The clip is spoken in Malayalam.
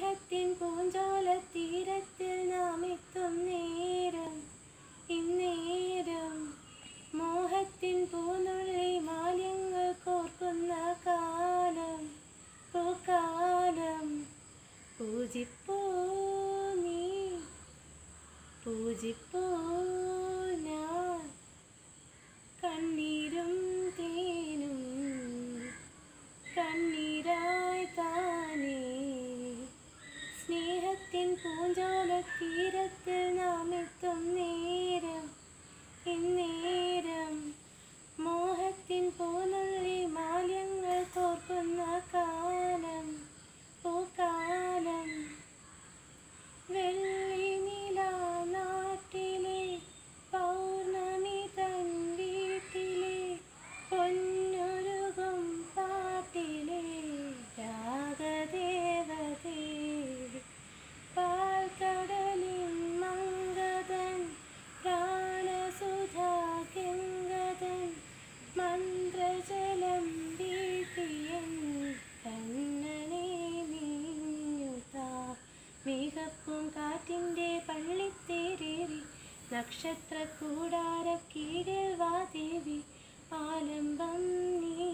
സ്നേഹത്തിൻ പൂഞ്ചോലത്തീരത്തിൽ നാം എത്തും നേരം ഇന്നേരം മോഹത്തിൻ പൂനുള്ളി മാലിന്യങ്ങൾ കോർക്കുന്ന കാലം പൂക്കാലം പൂജിപ്പൂ നീ പൂജിപ്പൂ ഞാൻ കണ്ണീരും തേനും കണ്ണീരായി താനേ സ്നേഹത്തിൻ പൂഞ്ചോലത്തീരത്തിൽ നാം എത്തും നേരം ഇന്നേരം മോഹത്തിൻ പൂനുള്ളി മാലിന്യങ്ങൾ കോർക്കുന്ന കാലം പൂക്കാലം വെള്ളി നിലാ നാട്ടിലെ പൗർണമി തൻ വീട്ടിലെ പൊന്നുരുകും പാട്ടിലെ രാഗദേവതേ പാൽക്കടലിൻ മംഗതൻ പ്രാണസുധാ ഗംഗതൻ മന്ത്രജലം വീട്ടിയൻ കണ്ണനെ നീഞ്ഞുതാ മേഘപ്പും കാറ്റിൻ്റെ പള്ളിത്തേരേറി നക്ഷത്ര കൂടാര കീഴിൽ വാ ദേവി ആലംബം നീ